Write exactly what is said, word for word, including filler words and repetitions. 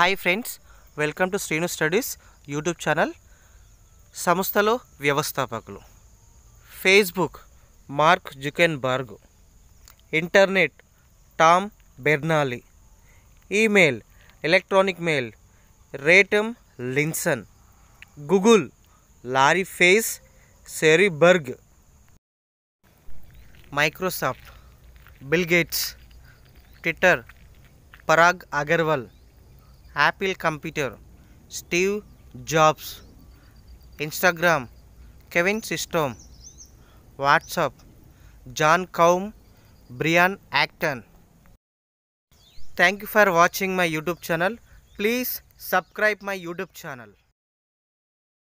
Hi friends, welcome to Srinu studies YouTube channel. సంస్థలో వ్యవస్థాపకులు. Facebook Mark Zuckerberg, internet Tom Berners Lee, email electronic mail Ray Tomlinson, Google Larry Page Sergey Brin, Microsoft Bill Gates, Twitter Parag Agarwal, Apple computer Steve Jobs, Instagram Kevin Systrom, WhatsApp Jan Koum Brian Acton. Thank you for watching my YouTube channel. Please subscribe my YouTube channel.